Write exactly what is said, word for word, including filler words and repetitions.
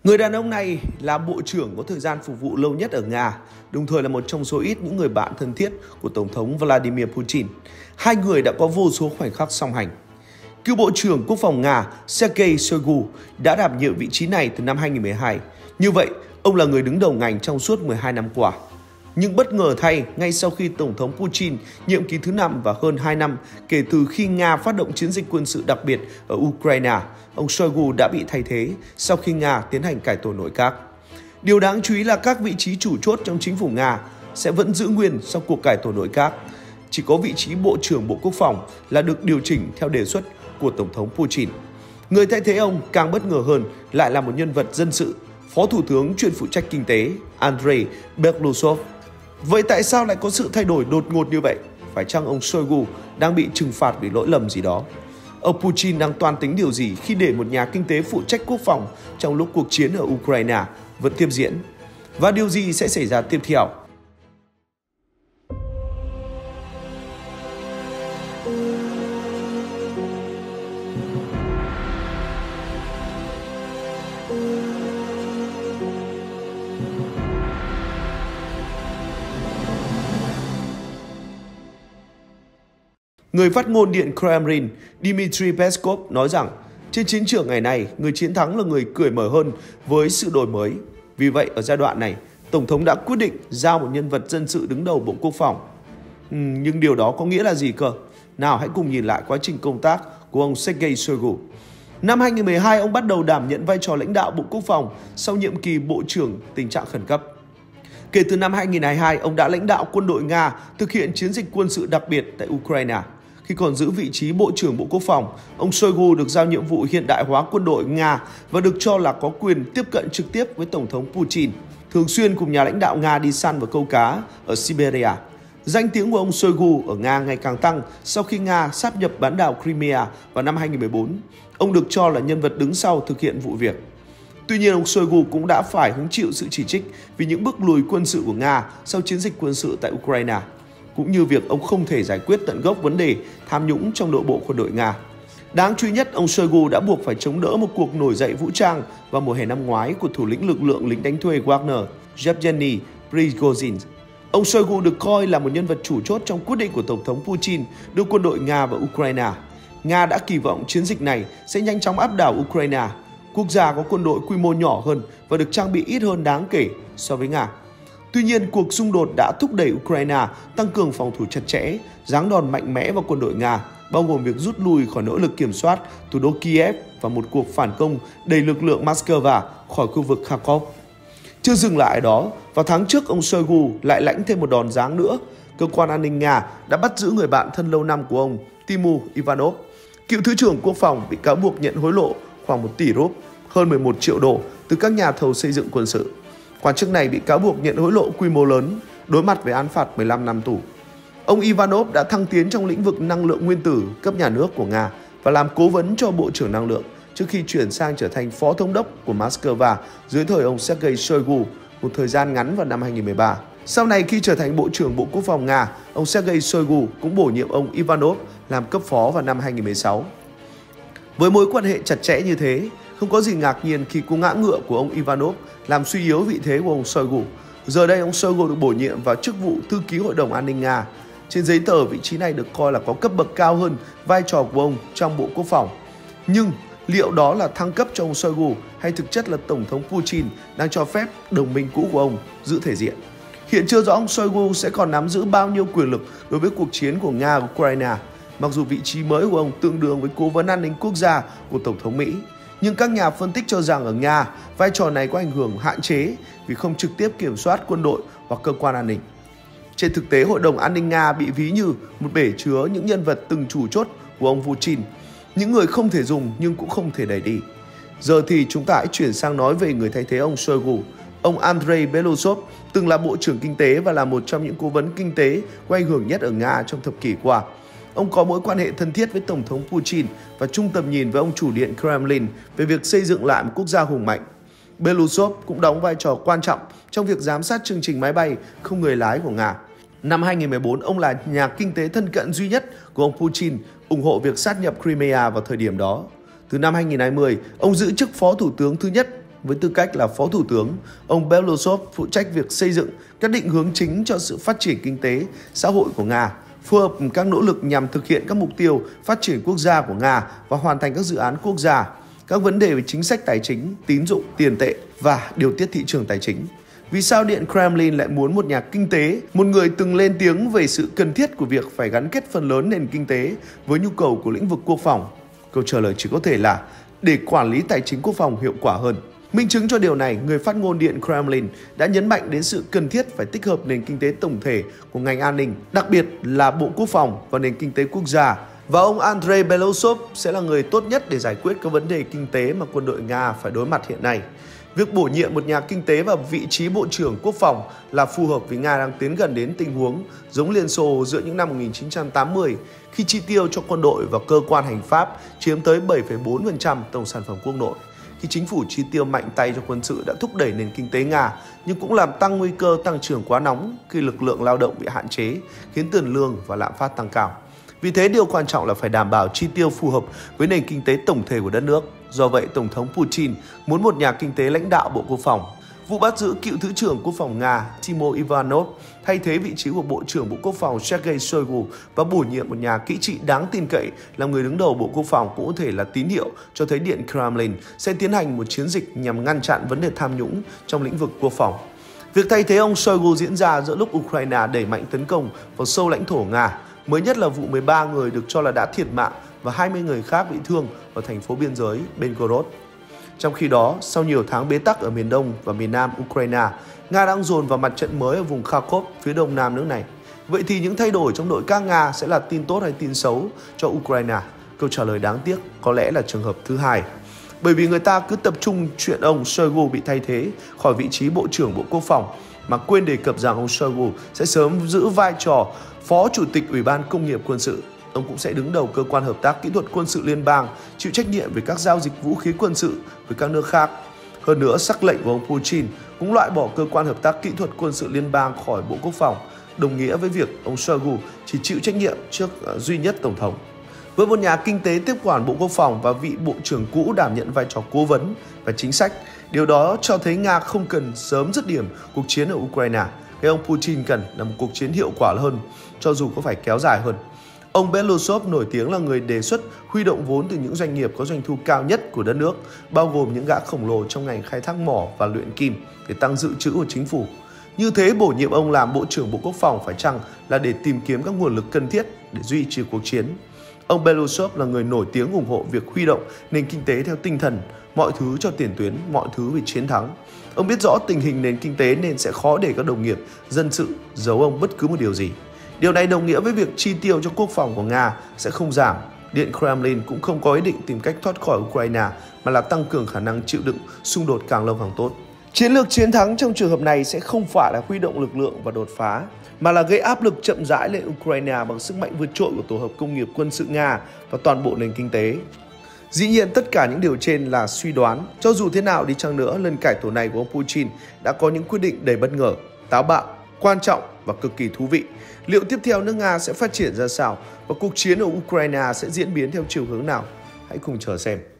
Người đàn ông này là bộ trưởng có thời gian phục vụ lâu nhất ở Nga, đồng thời là một trong số ít những người bạn thân thiết của Tổng thống Vladimir Putin. Hai người đã có vô số khoảnh khắc song hành. Cựu Bộ trưởng Quốc phòng Nga Sergei Shoigu đã đảm nhiệm vị trí này từ năm hai nghìn không trăm mười hai. Như vậy, ông là người đứng đầu ngành trong suốt mười hai năm qua. Nhưng bất ngờ thay, ngay sau khi Tổng thống Putin nhiệm kỳ thứ năm và hơn hai năm kể từ khi Nga phát động chiến dịch quân sự đặc biệt ở Ukraine, ông Shoigu đã bị thay thế sau khi Nga tiến hành cải tổ nội các. Điều đáng chú ý là các vị trí chủ chốt trong chính phủ Nga sẽ vẫn giữ nguyên sau cuộc cải tổ nội các. Chỉ có vị trí Bộ trưởng Bộ Quốc phòng là được điều chỉnh theo đề xuất của Tổng thống Putin. Người thay thế ông càng bất ngờ hơn lại là một nhân vật dân sự, Phó Thủ tướng chuyên phụ trách kinh tế Andrei Belousov. Vậy tại sao lại có sự thay đổi đột ngột như vậy? Phải chăng ông Shoigu đang bị trừng phạt vì lỗi lầm gì đó? Ông Putin đang toan tính điều gì khi để một nhà kinh tế phụ trách quốc phòng trong lúc cuộc chiến ở Ukraine vẫn tiếp diễn? Và điều gì sẽ xảy ra tiếp theo? Người phát ngôn Điện Kremlin Dmitry Peskov nói rằng trên chiến trường ngày nay, người chiến thắng là người cởi mở hơn với sự đổi mới. Vì vậy, ở giai đoạn này, Tổng thống đã quyết định giao một nhân vật dân sự đứng đầu Bộ Quốc phòng. Ừ, nhưng điều đó có nghĩa là gì cơ? Nào, hãy cùng nhìn lại quá trình công tác của ông Sergei Shoigu. Năm hai nghìn không trăm mười hai, ông bắt đầu đảm nhận vai trò lãnh đạo Bộ Quốc phòng sau nhiệm kỳ Bộ trưởng tình trạng khẩn cấp. Kể từ năm hai nghìn không trăm hai mươi hai, ông đã lãnh đạo quân đội Nga thực hiện chiến dịch quân sự đặc biệt tại Ukraine. Khi còn giữ vị trí Bộ trưởng Bộ Quốc phòng, ông Shoigu được giao nhiệm vụ hiện đại hóa quân đội Nga và được cho là có quyền tiếp cận trực tiếp với Tổng thống Putin, thường xuyên cùng nhà lãnh đạo Nga đi săn và câu cá ở Siberia. Danh tiếng của ông Shoigu ở Nga ngày càng tăng sau khi Nga sáp nhập bán đảo Crimea vào năm hai nghìn không trăm mười bốn. Ông được cho là nhân vật đứng sau thực hiện vụ việc. Tuy nhiên, ông Shoigu cũng đã phải hứng chịu sự chỉ trích vì những bước lùi quân sự của Nga sau chiến dịch quân sự tại Ukraine, cũng như việc ông không thể giải quyết tận gốc vấn đề tham nhũng trong nội bộ quân đội Nga. Đáng chú ý nhất, ông Shoigu đã buộc phải chống đỡ một cuộc nổi dậy vũ trang vào mùa hè năm ngoái của thủ lĩnh lực lượng lính đánh thuê Wagner, Yevgeny Prigozhin. Ông Shoigu được coi là một nhân vật chủ chốt trong quyết định của Tổng thống Putin đưa quân đội Nga vào Ukraine. Nga đã kỳ vọng chiến dịch này sẽ nhanh chóng áp đảo Ukraine, quốc gia có quân đội quy mô nhỏ hơn và được trang bị ít hơn đáng kể so với Nga. Tuy nhiên, cuộc xung đột đã thúc đẩy Ukraine tăng cường phòng thủ chặt chẽ, giáng đòn mạnh mẽ vào quân đội Nga, bao gồm việc rút lui khỏi nỗ lực kiểm soát thủ đô Kiev và một cuộc phản công đẩy lực lượng Moscow khỏi khu vực Kharkov. Chưa dừng lại đó, vào tháng trước, ông Shoigu lại lãnh thêm một đòn giáng nữa. Cơ quan an ninh Nga đã bắt giữ người bạn thân lâu năm của ông, Timur Ivanov, cựu Thứ trưởng Quốc phòng, bị cáo buộc nhận hối lộ khoảng một tỷ rúp, hơn mười một triệu đô từ các nhà thầu xây dựng quân sự. Quan chức này bị cáo buộc nhận hối lộ quy mô lớn, đối mặt với án phạt mười lăm năm tù. Ông Ivanov đã thăng tiến trong lĩnh vực năng lượng nguyên tử cấp nhà nước của Nga và làm cố vấn cho Bộ trưởng Năng lượng trước khi chuyển sang trở thành Phó Thống đốc của Moscow dưới thời ông Sergei Shoigu một thời gian ngắn vào năm hai nghìn không trăm mười ba. Sau này, khi trở thành Bộ trưởng Bộ Quốc phòng Nga, ông Sergei Shoigu cũng bổ nhiệm ông Ivanov làm cấp phó vào năm hai nghìn không trăm mười sáu. Với mối quan hệ chặt chẽ như thế, không có gì ngạc nhiên khi cú ngã ngựa của ông Ivanov làm suy yếu vị thế của ông Shoigu. Giờ đây, ông Shoigu được bổ nhiệm vào chức vụ thư ký Hội đồng An ninh Nga. Trên giấy tờ, vị trí này được coi là có cấp bậc cao hơn vai trò của ông trong Bộ Quốc phòng. Nhưng liệu đó là thăng cấp cho ông Shoigu hay thực chất là Tổng thống Putin đang cho phép đồng minh cũ của ông giữ thể diện? Hiện chưa rõ ông Shoigu sẽ còn nắm giữ bao nhiêu quyền lực đối với cuộc chiến của Nga-Ukraine, mặc dù vị trí mới của ông tương đương với Cố vấn An ninh Quốc gia của Tổng thống Mỹ. Nhưng các nhà phân tích cho rằng ở Nga, vai trò này có ảnh hưởng hạn chế vì không trực tiếp kiểm soát quân đội hoặc cơ quan an ninh. Trên thực tế, Hội đồng An ninh Nga bị ví như một bể chứa những nhân vật từng chủ chốt của ông Putin, những người không thể dùng nhưng cũng không thể đẩy đi. Giờ thì chúng ta hãy chuyển sang nói về người thay thế ông Shoigu. Ông Andrei Belousov từng là Bộ trưởng Kinh tế và là một trong những cố vấn kinh tế có ảnh hưởng nhất ở Nga trong thập kỷ qua. Ông có mối quan hệ thân thiết với Tổng thống Putin và chung tầm nhìn với ông chủ điện Kremlin về việc xây dựng lại một quốc gia hùng mạnh. Belousov cũng đóng vai trò quan trọng trong việc giám sát chương trình máy bay không người lái của Nga. Năm hai nghìn không trăm mười bốn, ông là nhà kinh tế thân cận duy nhất của ông Putin, ủng hộ việc sát nhập Crimea vào thời điểm đó. Từ năm hai nghìn không trăm hai mươi, ông giữ chức Phó Thủ tướng thứ nhất Với tư cách là Phó Thủ tướng, ông Belousov phụ trách việc xây dựng các định hướng chính cho sự phát triển kinh tế, xã hội của Nga, phù hợp các nỗ lực nhằm thực hiện các mục tiêu phát triển quốc gia của Nga và hoàn thành các dự án quốc gia, các vấn đề về chính sách tài chính, tín dụng, tiền tệ và điều tiết thị trường tài chính. Vì sao Điện Kremlin lại muốn một nhà kinh tế, một người từng lên tiếng về sự cần thiết của việc phải gắn kết phần lớn nền kinh tế với nhu cầu của lĩnh vực quốc phòng? Câu trả lời chỉ có thể là để quản lý tài chính quốc phòng hiệu quả hơn. Minh chứng cho điều này, người phát ngôn Điện Kremlin đã nhấn mạnh đến sự cần thiết phải tích hợp nền kinh tế tổng thể của ngành an ninh, đặc biệt là Bộ Quốc phòng và nền kinh tế quốc gia. Và ông Andrei Belousov sẽ là người tốt nhất để giải quyết các vấn đề kinh tế mà quân đội Nga phải đối mặt hiện nay. Việc bổ nhiệm một nhà kinh tế vào vị trí Bộ trưởng Quốc phòng là phù hợp vì Nga đang tiến gần đến tình huống giống Liên Xô giữa những năm một nghìn chín trăm tám mươi, khi chi tiêu cho quân đội và cơ quan hành pháp chiếm tới bảy phẩy bốn phần trăm tổng sản phẩm quốc nội. Khi chính phủ chi tiêu mạnh tay cho quân sự đã thúc đẩy nền kinh tế Nga, nhưng cũng làm tăng nguy cơ tăng trưởng quá nóng khi lực lượng lao động bị hạn chế, khiến tiền lương và lạm phát tăng cao. Vì thế, điều quan trọng là phải đảm bảo chi tiêu phù hợp với nền kinh tế tổng thể của đất nước. Do vậy, Tổng thống Putin muốn một nhà kinh tế lãnh đạo Bộ Quốc phòng. Vụ bắt giữ cựu Thứ trưởng Quốc phòng Nga Timo Ivanov thay thế vị trí của Bộ trưởng Bộ Quốc phòng Sergei Shoigu và bổ nhiệm một nhà kỹ trị đáng tin cậy làm người đứng đầu Bộ Quốc phòng cũng có thể là tín hiệu cho thấy Điện Kremlin sẽ tiến hành một chiến dịch nhằm ngăn chặn vấn đề tham nhũng trong lĩnh vực quốc phòng. Việc thay thế ông Shoigu diễn ra giữa lúc Ukraine đẩy mạnh tấn công vào sâu lãnh thổ Nga. Mới nhất là vụ mười ba người được cho là đã thiệt mạng và hai mươi người khác bị thương ở thành phố biên giới Belgorod. Trong khi đó, sau nhiều tháng bế tắc ở miền đông và miền nam Ukraine, Nga đang dồn vào mặt trận mới ở vùng Kharkov, phía đông nam nước này. Vậy thì những thay đổi trong nội các Nga sẽ là tin tốt hay tin xấu cho Ukraine? Câu trả lời đáng tiếc có lẽ là trường hợp thứ hai. Bởi vì người ta cứ tập trung chuyện ông Shoigu bị thay thế khỏi vị trí Bộ trưởng Bộ Quốc phòng, mà quên đề cập rằng ông Shoigu sẽ sớm giữ vai trò Phó Chủ tịch Ủy ban Công nghiệp Quân sự. Ông cũng sẽ đứng đầu cơ quan hợp tác kỹ thuật quân sự liên bang, chịu trách nhiệm về các giao dịch vũ khí quân sự với các nước khác. Hơn nữa, sắc lệnh của ông Putin cũng loại bỏ cơ quan hợp tác kỹ thuật quân sự liên bang khỏi Bộ Quốc phòng, đồng nghĩa với việc ông Shoigu chỉ chịu trách nhiệm trước uh, duy nhất Tổng thống. Với một nhà kinh tế tiếp quản Bộ Quốc phòng và vị Bộ trưởng cũ đảm nhận vai trò cố vấn và chính sách, điều đó cho thấy Nga không cần sớm dứt điểm cuộc chiến ở Ukraine. Cái ông Putin cần là một cuộc chiến hiệu quả hơn, cho dù có phải kéo dài hơn. Ông Belousov nổi tiếng là người đề xuất huy động vốn từ những doanh nghiệp có doanh thu cao nhất của đất nước, bao gồm những gã khổng lồ trong ngành khai thác mỏ và luyện kim để tăng dự trữ của chính phủ. Như thế, bổ nhiệm ông làm Bộ trưởng Bộ Quốc phòng phải chăng là để tìm kiếm các nguồn lực cần thiết để duy trì cuộc chiến? Ông Belousov là người nổi tiếng ủng hộ việc huy động nền kinh tế theo tinh thần mọi thứ cho tiền tuyến, mọi thứ vì chiến thắng. Ông biết rõ tình hình nền kinh tế nên sẽ khó để các đồng nghiệp dân sự giấu ông bất cứ một điều gì. Điều này đồng nghĩa với việc chi tiêu cho quốc phòng của Nga sẽ không giảm. Điện Kremlin cũng không có ý định tìm cách thoát khỏi Ukraine mà là tăng cường khả năng chịu đựng xung đột càng lâu càng tốt. Chiến lược chiến thắng trong trường hợp này sẽ không phải là huy động lực lượng và đột phá, mà là gây áp lực chậm rãi lên Ukraine bằng sức mạnh vượt trội của tổ hợp công nghiệp quân sự Nga và toàn bộ nền kinh tế. Dĩ nhiên, tất cả những điều trên là suy đoán. Cho dù thế nào đi chăng nữa, lần cải tổ này của ông Putin đã có những quyết định đầy bất ngờ, táo bạo, quan trọng và cực kỳ thú vị. Liệu tiếp theo nước Nga sẽ phát triển ra sao và cuộc chiến ở Ukraine sẽ diễn biến theo chiều hướng nào? Hãy cùng chờ xem.